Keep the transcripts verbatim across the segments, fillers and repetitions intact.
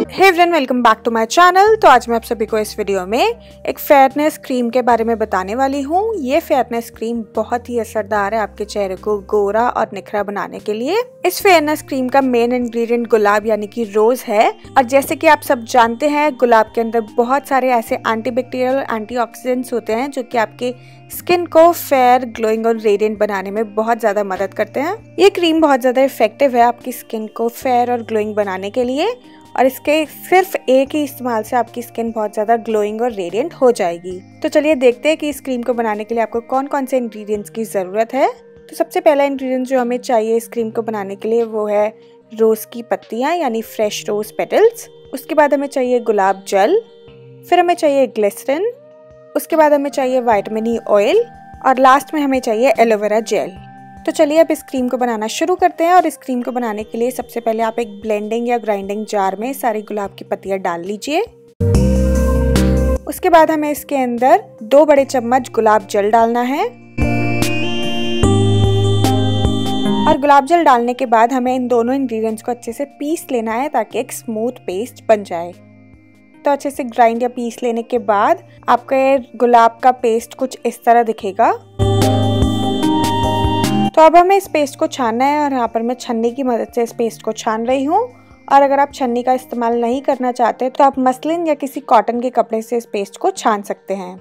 Hey everyone, welcome back to my channel. तो आज मैं आप सभी को इस वीडियो में एक फेयरनेस क्रीम के बारे में बताने वाली हूँ। ये फेयरनेस क्रीम बहुत ही असरदार है आपके चेहरे को गोरा और निखरा बनाने के लिए। इस फेयरनेस क्रीम का मेन इंग्रेडिएंट गुलाब यानी कि रोज है। और जैसे कि आप सब जानते हैं, गुलाब के अंदर बहुत सारे ऐसे एंटीबैक्टीरियल और एंटीऑक्सीडेंट्स होते हैं जो कि आपके स्किन को फेयर, ग्लोइंग और रेडिएंट बनाने में बहुत ज्यादा मदद करते हैं। ये क्रीम बहुत ज्यादा इफेक्टिव है आपकी स्किन को फेयर और ग्लोइंग बनाने के लिए, और इसके सिर्फ एक ही इस्तेमाल से आपकी स्किन बहुत ज्यादा ग्लोइंग और रेडिएंट हो जाएगी। तो चलिए देखते हैं कि इस क्रीम को बनाने के लिए आपको कौन कौन से इंग्रेडिएंट्स की जरूरत है। तो सबसे पहला इंग्रेडिएंट जो हमें चाहिए इस क्रीम को बनाने के लिए वो है रोज की पत्तियां यानी फ्रेश रोज पेटल्स। उसके बाद हमें चाहिए गुलाब जल, फिर हमें चाहिए ग्लिसरीन, उसके बाद हमें चाहिए विटामिन ई ऑयल, और लास्ट में हमें चाहिए एलोवेरा जेल। तो चलिए अब इस क्रीम को बनाना शुरू करते हैं। और इस क्रीम को बनाने के लिए सबसे पहले आप एक ब्लेंडिंग या ग्राइंडिंग जार में सारी गुलाब की पत्तियां डाल लीजिए। उसके बाद हमें इसके अंदर दो बड़े चम्मच गुलाब जल डालना है, और गुलाब जल डालने के बाद हमें इन दोनों इंग्रेडिएंट्स को अच्छे से पीस लेना है ताकि एक स्मूथ पेस्ट बन जाए। तो अच्छे से ग्राइंड या पीस लेने के बाद आपका ये गुलाब का पेस्ट कुछ इस तरह दिखेगा। तो अब हमें इस पेस्ट को छानना है, और यहाँ पर मैं छन्नी की मदद से इस पेस्ट को छान रही हूँ। और अगर आप छन्नी का इस्तेमाल नहीं करना चाहते तो आप मसलिन या किसी कॉटन के कपड़े से इस पेस्ट को छान सकते हैं।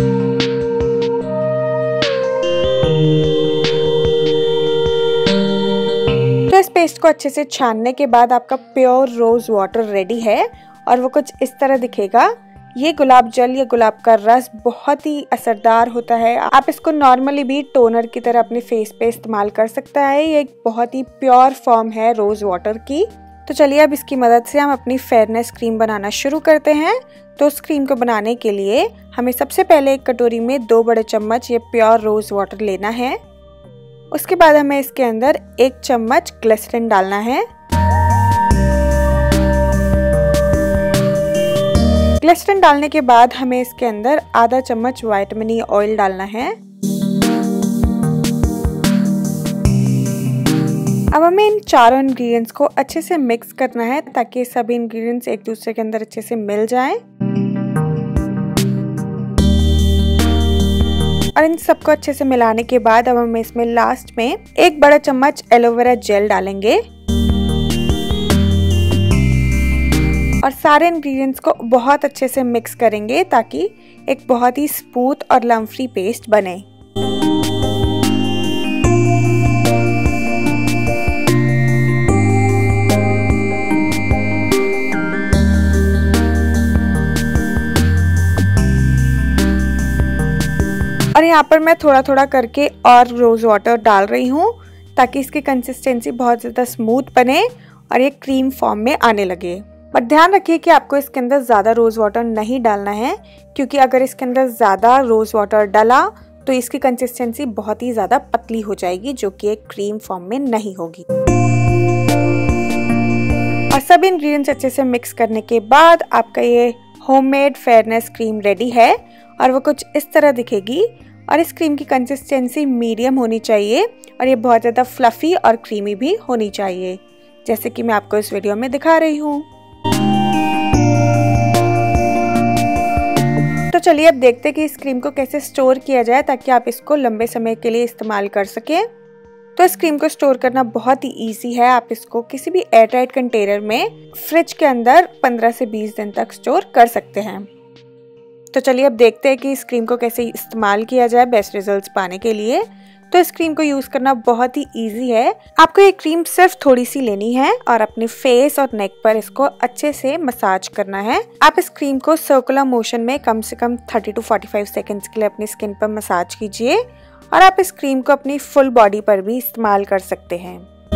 तो इस पेस्ट को अच्छे से छानने के बाद आपका प्योर रोज वाटर रेडी है, और वो कुछ इस तरह दिखेगा। ये गुलाब जल या गुलाब का रस बहुत ही असरदार होता है। आप इसको नॉर्मली भी टोनर की तरह अपने फेस पे इस्तेमाल कर सकता है। ये एक बहुत ही प्योर फॉर्म है रोज वाटर की। तो चलिए अब इसकी मदद से हम अपनी फेयरनेस क्रीम बनाना शुरू करते हैं। तो उस क्रीम को बनाने के लिए हमें सबसे पहले एक कटोरी में दो बड़े चम्मच ये प्योर रोज वाटर लेना है। उसके बाद हमें इसके अंदर एक चम्मच ग्लिसरीन डालना है। ग्लिसरीन डालने के बाद हमें इसके अंदर आधा चम्मच विटामिन ई ऑयल डालना है। अब हमें इन चारों इंग्रेडिएंट्स को अच्छे से मिक्स करना है ताकि सभी इंग्रेडिएंट्स एक दूसरे के अंदर अच्छे से मिल जाएं। और इन सबको अच्छे से मिलाने के बाद अब हम इसमें लास्ट में एक बड़ा चम्मच एलोवेरा जेल डालेंगे, और सारे इंग्रेडिएंट्स को बहुत अच्छे से मिक्स करेंगे ताकि एक बहुत ही स्मूथ और लम्प फ्री पेस्ट बने। और यहाँ पर मैं थोड़ा थोड़ा करके और रोज वाटर डाल रही हूँ ताकि इसकी कंसिस्टेंसी बहुत ज़्यादा स्मूथ बने और ये क्रीम फॉर्म में आने लगे। बट ध्यान रखिए कि आपको इसके अंदर ज़्यादा रोज़ वाटर नहीं डालना है, क्योंकि अगर इसके अंदर ज़्यादा रोज़ वाटर डाला तो इसकी कंसिस्टेंसी बहुत ही ज़्यादा पतली हो जाएगी, जो कि एक क्रीम फॉर्म में नहीं होगी। और सभी इंग्रेडिएंट्स अच्छे से मिक्स करने के बाद आपका ये होममेड फेयरनेस क्रीम रेडी है, और वो कुछ इस तरह दिखेगी। और इस क्रीम की कंसिस्टेंसी मीडियम होनी चाहिए, और ये बहुत ज़्यादा फ्लफ़ी और क्रीमी भी होनी चाहिए, जैसे कि मैं आपको इस वीडियो में दिखा रही हूँ। तो चलिए अब देखते हैं कि इस क्रीम को कैसे स्टोर किया जाए ताकि आप इसको लंबे समय के लिए इस्तेमाल कर सकें। तो इस क्रीम को स्टोर करना बहुत ही इजी है। आप इसको किसी भी एयरटाइट कंटेनर में फ्रिज के अंदर पंद्रह से बीस दिन तक स्टोर कर सकते हैं। तो चलिए अब देखते हैं कि इस क्रीम को कैसे इस्तेमाल किया जाए बेस्ट रिजल्ट्स पाने के लिए। तो इस क्रीम को यूज करना बहुत ही इजी है। आपको ये क्रीम सिर्फ थोड़ी सी लेनी है और अपने फेस और नेक पर इसको अच्छे से मसाज करना है। आप इस क्रीम को सर्कुलर मोशन में कम से कम तीस टू पैंतालीस सेकंड्स के लिए अपनी स्किन पर मसाज कीजिए, और आप इस क्रीम को अपनी फुल बॉडी पर भी इस्तेमाल कर सकते हैं।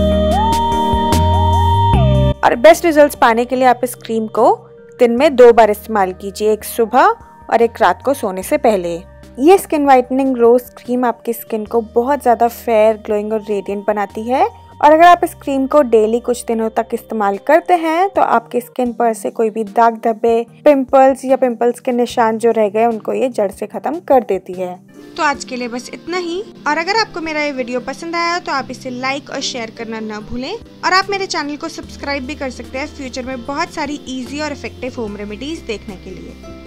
और बेस्ट रिजल्ट्स पाने के लिए आप इस क्रीम को दिन में दो बार इस्तेमाल कीजिए, एक सुबह और एक रात को सोने से पहले। ये स्किन वाइटनिंग रोज क्रीम आपकी स्किन को बहुत ज़्यादा फेयर, ग्लोइंग और रेडिएंट बनाती है, और अगर आप इस क्रीम को डेली कुछ दिनों तक इस्तेमाल करते हैं तो आपकी स्किन पर से कोई भी दाग धब्बे, पिंपल्स या पिंपल्स के निशान जो रह गए उनको ये जड़ से खत्म कर देती है। तो आज के लिए बस इतना ही। और अगर आपको मेरा ये वीडियो पसंद आया तो आप इसे लाइक और शेयर करना ना भूलें। और आप मेरे चैनल को सब्सक्राइब भी कर सकते हैं फ्यूचर में बहुत सारी इजी और इफेक्टिव होम रेमेडीज देखने के लिए।